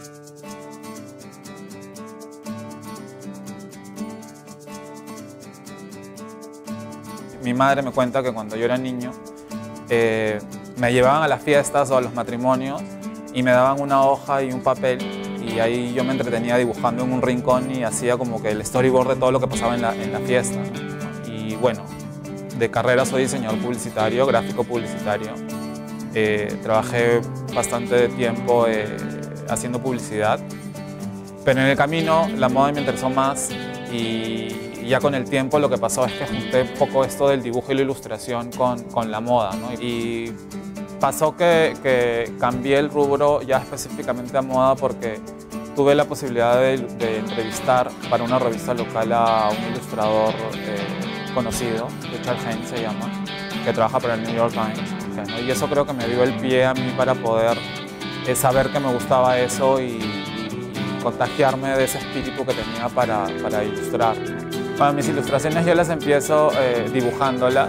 Mi madre me cuenta que cuando yo era niño me llevaban a las fiestas o a los matrimonios y me daban una hoja y un papel y ahí yo me entretenía dibujando en un rincón y hacía como que el storyboard de todo lo que pasaba en la fiesta, ¿no? Y bueno, de carrera soy diseñador publicitario, gráfico publicitario. Trabajé bastante tiempo haciendo publicidad, pero en el camino la moda me interesó más y ya con el tiempo lo que pasó es que junté un poco esto del dibujo y la ilustración con la moda, ¿no? Y pasó que cambié el rubro ya específicamente a moda porque tuve la posibilidad de entrevistar para una revista local a un ilustrador conocido, Richard Haynes se llama, que trabaja para el New York Times, ¿no? Y eso creo que me dio el pie a mí para poder saber que me gustaba eso y contagiarme de ese espíritu que tenía para ilustrar, ¿no? Bueno, mis ilustraciones yo las empiezo dibujándolas.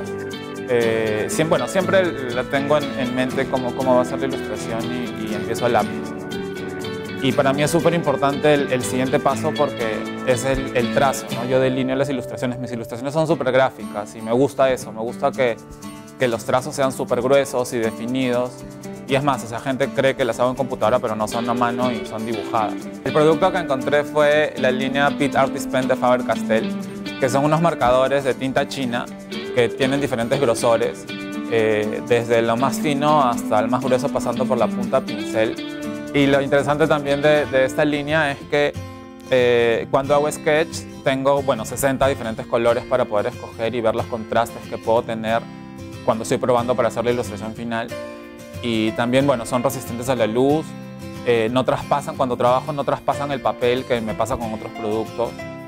Siempre la tengo en mente cómo va a ser la ilustración y empiezo a lápiz, ¿no? Y para mí es súper importante el siguiente paso porque es el trazo, ¿no? Yo delineo las ilustraciones, mis ilustraciones son súper gráficas y me gusta eso, me gusta que los trazos sean súper gruesos y definidos. Y es más, o sea, gente cree que las hago en computadora, pero no, son a mano y son dibujadas. El producto que encontré fue la línea Pitt Artist Pen de Faber-Castell, que son unos marcadores de tinta china que tienen diferentes grosores, desde lo más fino hasta el más grueso, pasando por la punta pincel. Y lo interesante también de esta línea es que cuando hago sketch tengo 60 diferentes colores para poder escoger y ver los contrastes que puedo tener cuando estoy probando para hacer la ilustración final. Y también, son resistentes a la luz, no traspasan, cuando trabajo no traspasan el papel, que me pasa con otros productos.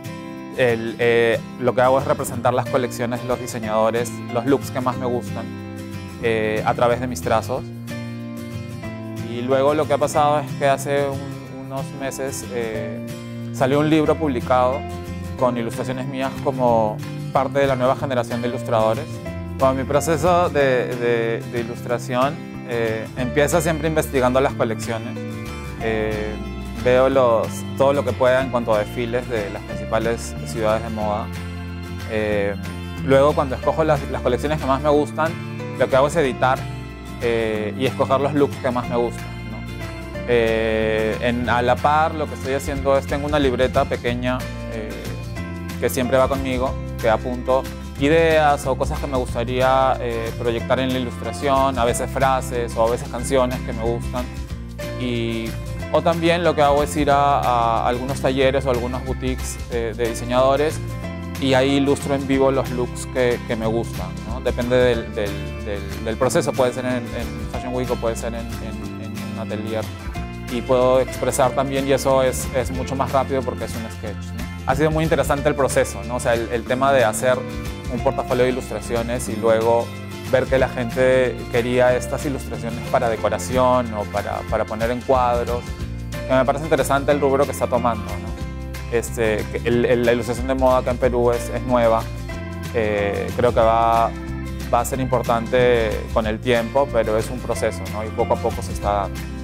Lo que hago es representar las colecciones de los diseñadores, los looks que más me gustan, a través de mis trazos. Y luego lo que ha pasado es que hace unos meses salió un libro publicado con ilustraciones mías como parte de la nueva generación de ilustradores. Bueno, mi proceso de ilustración empieza siempre investigando las colecciones. Veo todo lo que pueda en cuanto a desfiles de las principales ciudades de moda. Luego, cuando escojo las colecciones que más me gustan, lo que hago es editar y escoger los looks que más me gustan, ¿no? A la par, lo que estoy haciendo es, tengo una libreta pequeña que siempre va conmigo, que apunto ideas o cosas que me gustaría proyectar en la ilustración, a veces frases o a veces canciones que me gustan. O también lo que hago es ir a algunos talleres o algunos boutiques de diseñadores y ahí ilustro en vivo los looks que me gustan, ¿no? Depende del proceso, puede ser en Fashion Week o puede ser en un atelier. Y puedo expresar también, y eso es mucho más rápido porque es un sketch, ¿no? Ha sido muy interesante el proceso, ¿no? O sea, el tema de hacer un portafolio de ilustraciones y luego ver que la gente quería estas ilustraciones para decoración o para poner en cuadros. Me parece interesante el rubro que está tomando, ¿no? La ilustración de moda acá en Perú es nueva. Creo que va a ser importante con el tiempo, pero es un proceso, ¿no? Y poco a poco se está dando.